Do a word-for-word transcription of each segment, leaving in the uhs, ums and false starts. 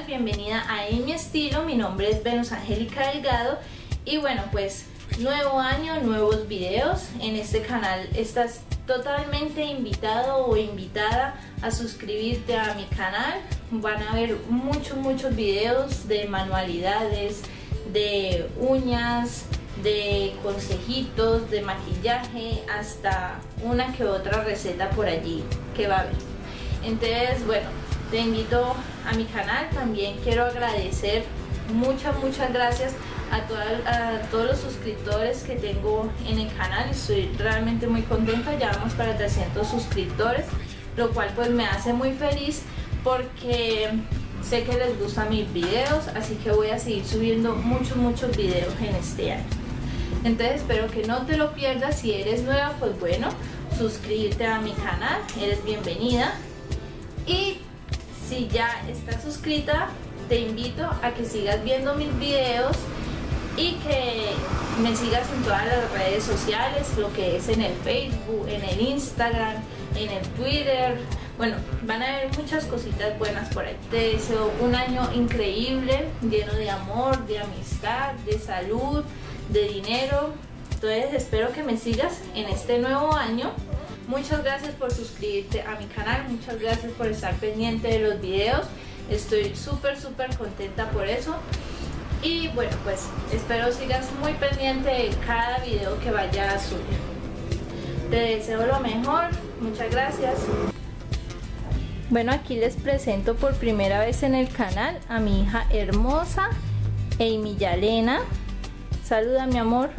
bienvenida a En Mi Estilo. Mi nombre es Venus Angélica Delgado y bueno, pues nuevo año, nuevos videos. En este canal estás totalmente invitado o invitada a suscribirte a mi canal. Van a ver muchos muchos videos de manualidades, de uñas, de consejitos, de maquillaje, hasta una que otra receta por allí que va a haber. Entonces, bueno, te invito a mi canal. También quiero agradecer muchas muchas gracias a, toda, a todos los suscriptores que tengo en el canal. Estoy realmente muy contenta, ya vamos para trescientos suscriptores, lo cual pues me hace muy feliz porque sé que les gustan mis videos, así que voy a seguir subiendo muchos muchos videos en este año. Entonces espero que no te lo pierdas. Si eres nueva, pues bueno, suscríbete a mi canal, eres bienvenida. Y si ya estás suscrita, te invito a que sigas viendo mis videos y que me sigas en todas las redes sociales, lo que es en el Facebook, en el Instagram, en el Twitter. Bueno, van a haber muchas cositas buenas por ahí. Te deseo un año increíble, lleno de amor, de amistad, de salud, de dinero. Entonces espero que me sigas en este nuevo año. Muchas gracias por suscribirte a mi canal, muchas gracias por estar pendiente de los videos. Estoy súper súper contenta por eso. Y bueno, pues espero sigas muy pendiente de cada video que vaya a subir. Te deseo lo mejor, muchas gracias. Bueno, aquí les presento por primera vez en el canal a mi hija hermosa, Amy Yalena. Saluda, mi amor.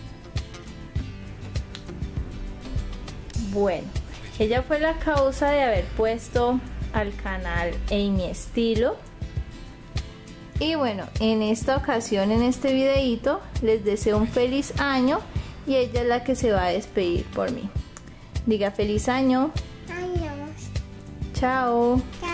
Bueno, ella fue la causa de haber puesto al canal En Mi Estilo. Y bueno, en esta ocasión, en este videito, les deseo un feliz año y ella es la que se va a despedir por mí. Diga feliz año. Año. Chao. Chao.